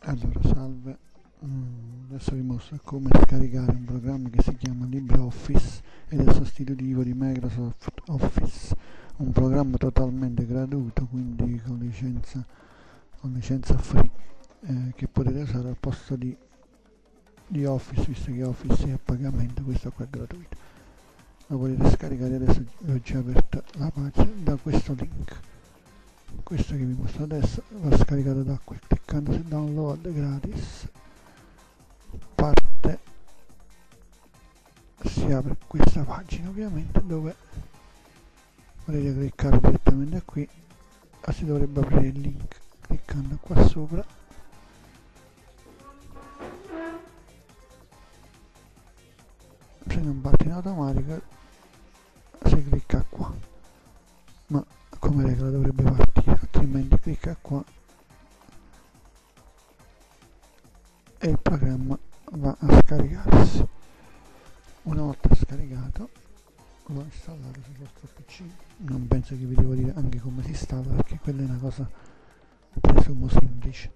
Allora, salve. Adesso vi mostro come scaricare un programma che si chiama LibreOffice ed è sostitutivo di Microsoft Office, un programma totalmente gratuito, quindi con licenza free, che potete usare al posto di Office, visto che Office è a pagamento. Questo qua è gratuito. Lo potete scaricare. Adesso ho già aperto la pagina da questo link. Questo che vi mostro adesso va scaricato da qui, cliccando su download gratis. Si apre questa pagina, ovviamente, dove potete cliccare direttamente qui e si dovrebbe aprire il link cliccando qua sopra. Se non parte in automatico si clicca qua, ma come regola dovrebbe partire, altrimenti clicca qua e il programma va a scaricarsi. Una volta scaricato lo installate sul vostro PC. Non penso che vi devo dire anche come si installa, perché quella è una cosa presumo semplice.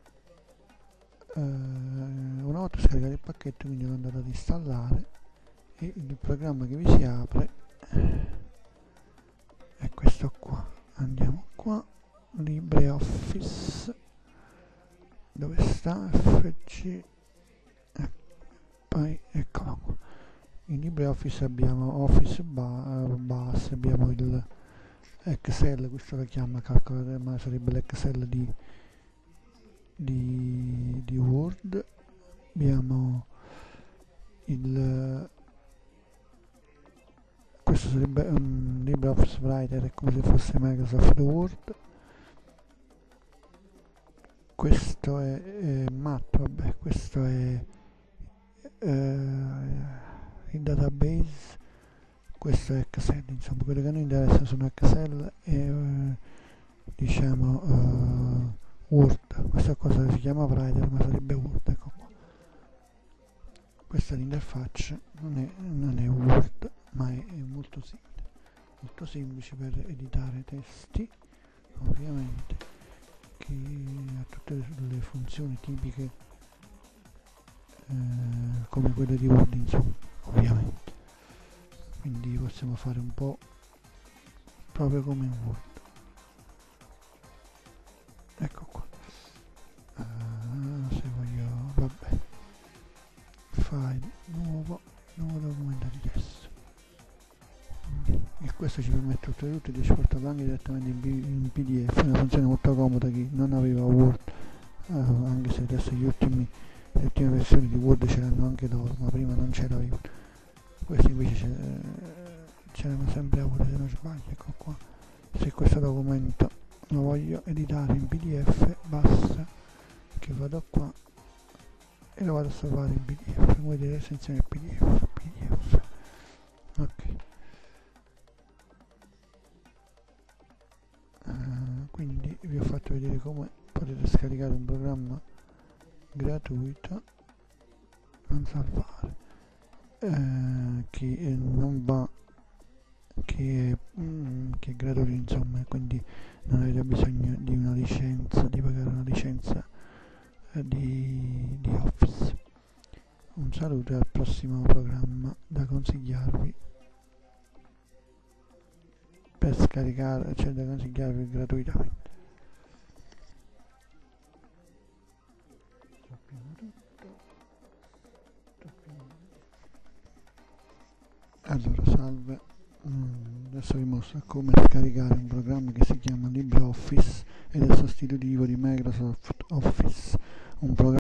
Una volta scaricato il pacchetto, quindi lo andate ad installare e il programma che vi si apre è questo qua. Andiamo qua, LibreOffice, dove sta? FG, poi eccolo qua. In LibreOffice abbiamo Office Base, abbiamo il Excel, questo lo chiama calcolatore, ma sarebbe l'Excel di Word. Abbiamo questo sarebbe un LibreOffice Writer, è come se fosse Microsoft Word. Questo è Math, vabbè, questo è il database, questo è Excel. Insomma, quello che a noi interessa sono Excel e diciamo Word. Questa cosa si chiama Writer, ma sarebbe Word. Ecco qua. Questa è l'interfaccia, non è Word, ma è molto semplice per editare testi, ovviamente, che ha tutte le funzioni tipiche come quelle di Word, insomma, ovviamente. Quindi possiamo fare un po' proprio come in Word. Ecco qua. Se voglio, vabbè, file, nuovo documento di testo. E questo ci permette oltretutto di esportarlo anche direttamente in PDF, una funzione molto comoda. Chi non aveva Word, anche se adesso le ultime versioni di Word ce l'hanno anche loro, ma prima non ce l'avevano. Questi invece ce l'hanno sempre avuto, se non sbaglio. Ecco qua. Se questo documento lo voglio editare in PDF, basta che vado qua e lo vado a salvare in PDF. Come vedete, l'estensione PDF. Ok. Quindi vi ho fatto vedere come potete scaricare un programma gratuito, non salvare, che non va, che è gratuito, insomma, quindi non avete bisogno di una licenza, di pagare una licenza di Office. Un saluto e al prossimo programma da consigliarvi per scaricare, cioè da consigliarvi gratuitamente. Allora, salve. Adesso vi mostro come scaricare un programma che si chiama LibreOffice ed è sostitutivo di Microsoft Office, un programma